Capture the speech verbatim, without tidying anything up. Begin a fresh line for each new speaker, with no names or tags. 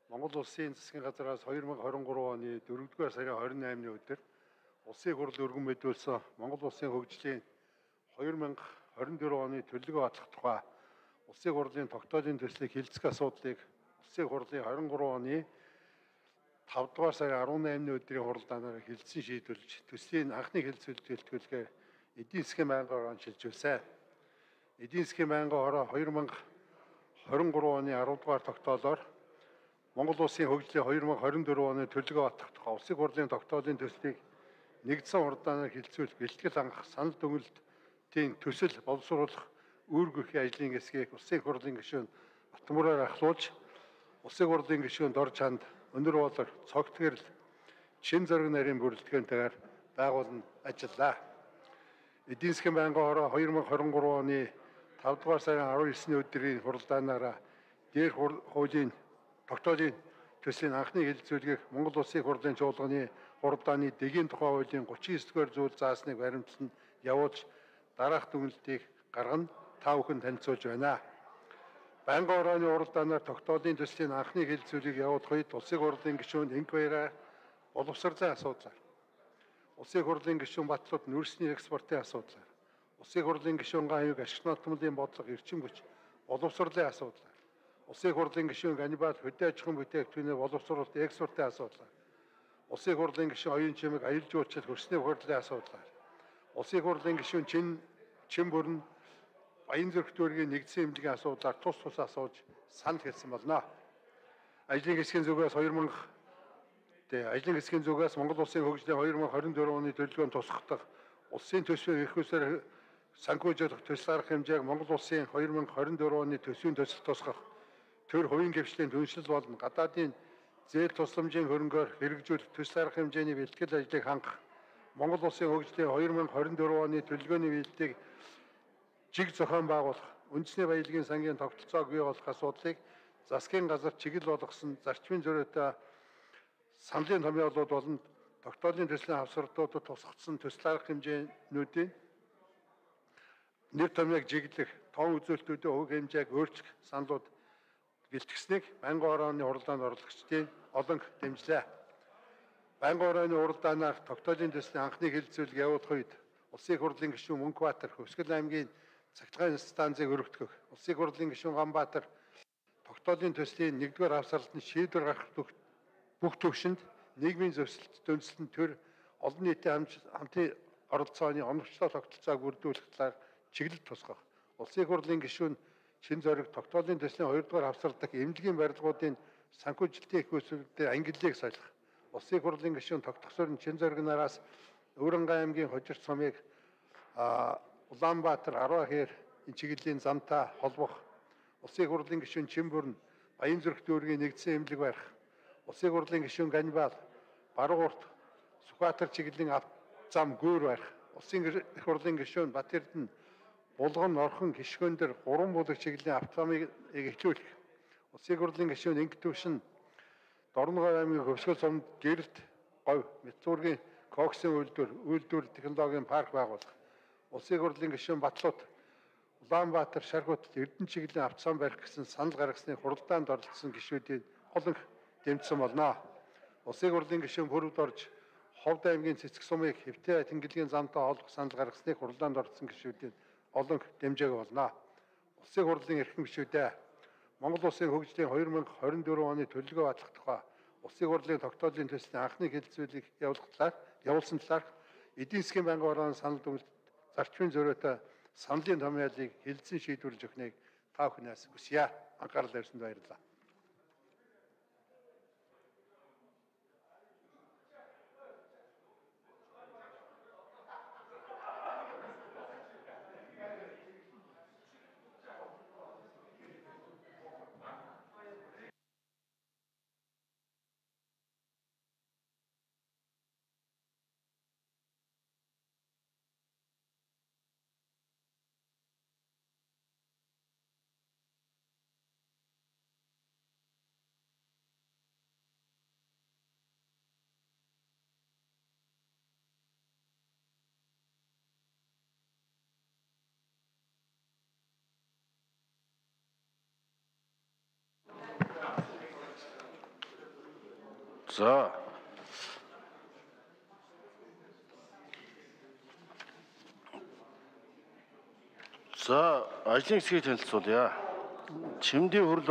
Монгол Улсын засгийн газраас хоёр мың хорин гурав оны дөрөвдүгээр сарын хорин наймны өдөр улсын хурл өргөн мэдүүлсэн Монгол Улсын хөгжлийн хоёр мың хорин дөрөв оны төлөвлөгөө батлах тухай улсын хурлын тогтоолын төслийг хилцэх асуудлыг улсын хурлын хорин гурав оны тавдугаар сарын арван наймны өдрийн хуралдаанаар хилцэн шийдвэрлэж төслийн анхны хэлэлцүүлэлт төлөвлөгөөр эдийн засгийн байнгын орон шилжүүлсэн. Эдийн засгийн байнгын орон хоёр мың хорин гурав оны аравдугаар тогтоолоор Монгол Улсын хөгжлийн хоёр мың хорин дөрөв оны төлөвлөгөө батлах тухай улсын хурлын тогтоолын төслийг нэгдсэн хуралдаанаар хилцүүлэх, бэлтгэл хангах, санал дүгнэлтийн төсөл боловсруулах үүргэхийн ажлын хэсгийг улсын хурлын гишүүн Батмураар ахлуулж, улсын хурлын гишүүн Дор Чанд, Өнөр болор, Цогт гэрэл, Чин зориг нарийн бүрэлдэхүүнтэйгээр байгуулан ажиллаа. Эдийн засгийн байнгын орон хоёр мың хорин гурав оны тавдугаар сарын арван есний өдрийн хуралдаанаараа дээр хуулийн тогтоолын төслийн анхны хэлэлцүүлгийг Монгол Улсын хурлын чуулганы хуралдааны дэгийн тухай хуулийн гучин и девятдугаар зүйл заасныг баримтлан явуулж дараах дүгнэлтийг гаргана та бүхэн танилцуулж байна. Байнгын орооны хуралдаанаар тогтоолын төслийн анхны хэлэлцүүлгийг явуулах үед улсын хурлын гишүүн Инг Баяраа боловсролын асуудлаар, улсын хурлын гишүүн Батлууд нүүрсний экспортын асуудлаар, улсын хурлын гишүүн Ганюг ашиг нотмолын бодлого эрчим хүч боловсролын асуудлаар, улсын хурлын гишүүн Ганибал хөдөө аж ахуйн бүтээгдэхүүний боловсруулалт экспортын асуудлаар, улсын хурлын гишүүн Оюун Чимэг аюул жуулчлал хөрсний хурлын асуудлаар, улсын хурлын гишүүн Чин Чин бүрэн Баян зүрх дүүргийн нэгдсэн эмнэлгийн асуудлаар тус тус асууж санал хэлсэн болно. Ажлын хэсгийн зүгээс хоёр мың ажлын хэсгийн зүгээс Монгол Улсын хөгжлийн хоёр мың хорин дөрөв оны төлөвлөгөөнд тусгахдах улсын төсвийн эрх үсээр санхүүжүүлэх төсөл арга хэмжээг Монгол Улсын хоёр мың хорин дөрөв оны төсвийн төсөлд тусгах төр хувийн гэрчлийн түншлэл болон гадаадын зээл тусламжийн хөрөнгөөр хэрэгжүүлэх төсөл арга хэмжээний бэлтгэл ажлыг хангах Монгол Улсын хөгжлийн хоёр мың хорин дөрөв оны төлөвлөгөөний биелэлийг жиг зохион байгуулах, үндэсний баялагын сангийн тогтолцоог бий болгох асуудлыг засгийн газар чиглэл болгосон зарчмын зөрөөтэй саналын томьёолууд болон тогтоолын төслийн хавсардуудад тусгацсан төсөл арга хэмжээнүүдийн нэр томьёог жиглэх, тоон үзүүлэлтүүдийн хувь хэмжээг өөрчлөх саналууд бэлтгэснийг байнгын орооны хуралдаанд оролцогчдын олонх дэмжлээ. Байнгын орооны хуралдаанаар тогтоолын төслийн анхны хэлэлцүүлэг явуулах үед улсын хурлын гишүүн Мөнхбаатар Хөвсгөл аймгийн цахилгаан станцыг өргөдгөх, улсын хурлын гишүүн Ганбаатар тогтоолын төслийн нэгдүгээр хавсарлалтанд шийдвэр гаргах бүх төвшөнд нийгмийн зөвсөлт дүнслэлтэн төр олон нийтийн хамтын оролцооны оновчлоо тогтолцоог бүрдүүлэх талаар чиглэл тусгах, улсын хурлын гишүүн Чин зориг тогтоолын төслийн хоёрдугаар хавсрал дахь эмнэлгийн барилгуудын санхүүжилтийн их үүсвэрүүдийн ангиллыг солих, улсын хурлын гишүүн тогтох суурин Чин зориг нараас Өвөрнгай аймгийн Хожирт сумыг Улаанбаатар Арваа хээр энэ чиглэлийн замтай холбох, улсын хурлын гишүүн Чин бүрэн Баян зүрх дүүргийн нэгдсэн эмнэлэг барих, улсын хурлын гишүүн Ганибал Баруурт Сүхбаатар чиглэлийн авто зам гүүр барих, улсын хурлын гишүүн Бат Эрдэнэ Булган, Орхон, Хишгөндөр гурван булаг чиглэлийн автозамыг эхлүүлэх, улсын хурлын гишүүн Инг Төвшин Дорногов аймгийн Хөвсгөл сумд гэрэлт говь Металлургийн коксын үйлдвэр үйлдвэр технологийн парк байгуулах, улсын хурлын гишүүн Батлууд Улаанбаатар Шаргуутад Эрдэнэ чиглэлийн автозам барих гэсэн санал гаргасны хуралдаанд оролцсон гишүүдийн олон дэмжсэн болно. Улсын хурлын гишүүн Бүрвд орж Ховд аймгийн Цэцэг сумыг Хэвтэ тэнгэрлэгийн замтай холбох санал гаргасныг хуралдаанд оролцсон гишүүдийн олон дэмжээг болно. Улсын хурлын эрхэм гишүүдээ Монгол Улсын хөгжлийн хоёр мың хорин дөрөв оны төлөвлөгөө батлах тухай улсын хурлын тогтоолын төслийн анхны хэлэлцүүлгийг явуулах талаар явуулсан талаар эдийн засгийн байнгын орооны санал дүгнэлт зарчмын зөрөөтэй саналын томьёолыг хэлэлцэн шийдвэрлэж өгөхнийг та бүхнээс хүсье. Анхаарал тавьсанд баярлалаа.
За. За, ажлын хэсгийг танилцуулъя. Чимдийн хурал